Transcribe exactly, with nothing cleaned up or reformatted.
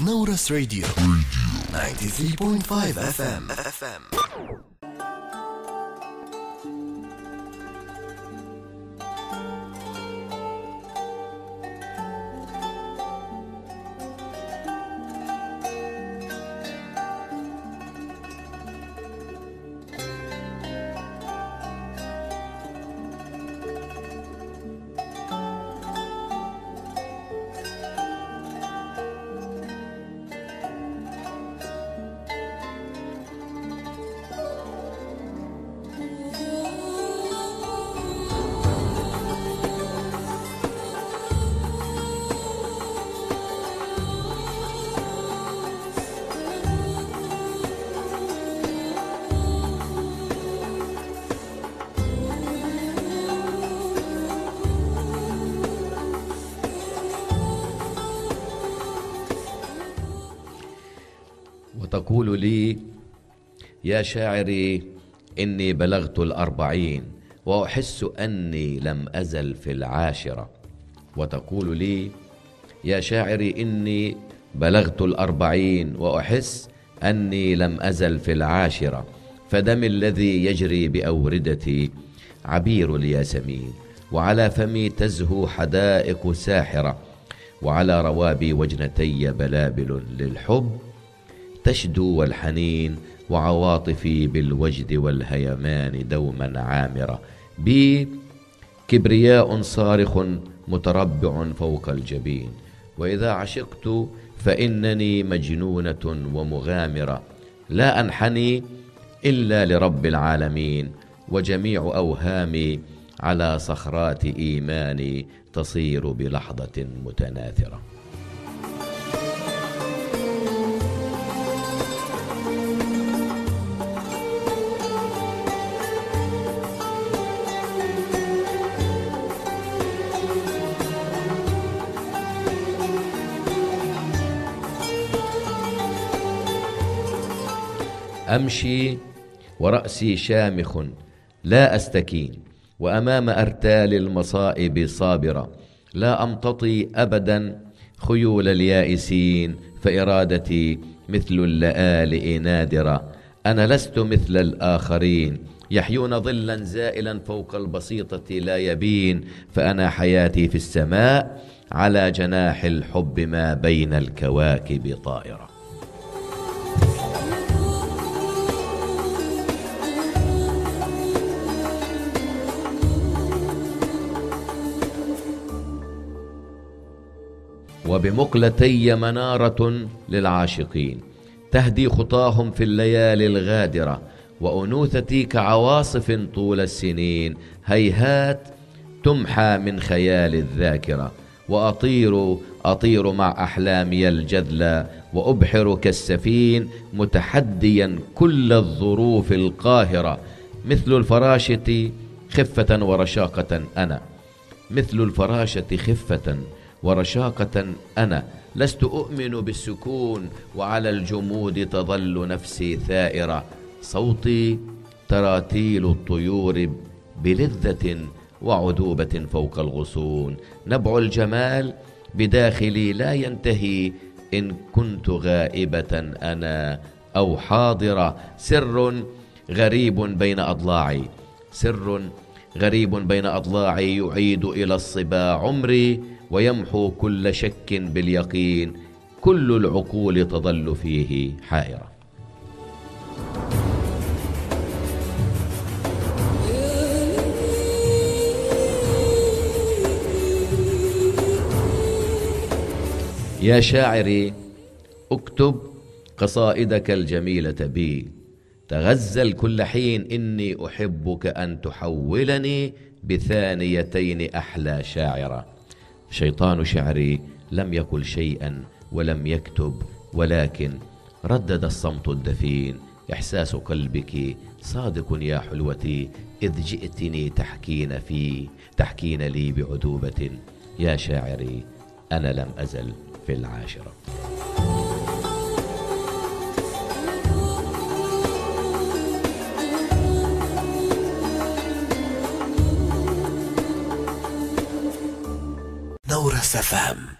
نورس راديو ninety three point five اف ام. وتقول لي: يا شاعري إني بلغت الأربعين وأحس أني لم أزل في العاشرة. وتقول لي: يا شاعري إني بلغت الأربعين وأحس أني لم أزل في العاشرة، فدمي الذي يجري بأوردتي عبير الياسمين، وعلى فمي تزهو حدائق ساحرة، وعلى روابي وجنتي بلابل للحب تشدو والحنين، وعواطفي بالوجد والهيمان دوما عامرة، بي كبرياء صارخ متربع فوق الجبين، وإذا عشقت فإنني مجنونة ومغامرة، لا أنحني إلا لرب العالمين، وجميع أوهامي على صخرات إيماني تصير بلحظة متناثرة. أمشي ورأسي شامخ لا أستكين، وأمام أرتال المصائب صابرة، لا أمتطي أبدا خيول اليائسين، فإرادتي مثل اللآلئ نادرة. أنا لست مثل الآخرين يحيون ظلا زائلا فوق البسيطة لا يبين، فأنا حياتي في السماء على جناح الحب ما بين الكواكب طائرة. وبمقلتي منارة للعاشقين تهدي خطاهم في الليالي الغادرة، وأنوثتي كعواصف طول السنين هيهات تمحى من خيال الذاكرة، وأطير أطير مع أحلامي الجذلى، وأبحر كالسفين متحديا كل الظروف القاهرة، مثل الفراشة خفة ورشاقة أنا، مثل الفراشة خفة ورشاقة أنا، لست أؤمن بالسكون، وعلى الجمود تظل نفسي ثائرة، صوتي تراتيل الطيور بلذة وعذوبة فوق الغصون، نبع الجمال بداخلي لا ينتهي إن كنت غائبة أنا أو حاضرة، سر غريب بين أضلاعي، سر غريب بين أضلاعي يعيد إلى الصبا عمري، ويمحو كل شك باليقين، كل العقول تظل فيه حائرة. يا شاعري اكتب قصائدك الجميلة بي، تغزل كل حين إني أحبك أن تحولني بثانيتين أحلى شاعرة. شيطان شعري لم يقل شيئا ولم يكتب، ولكن ردد الصمت الدفين، إحساس قلبك صادق يا حلوتي، إذ جئتني تحكين في تحكين لي بعذوبة. يا شاعري أنا لم أزل في العاشرة. نورس اف ام.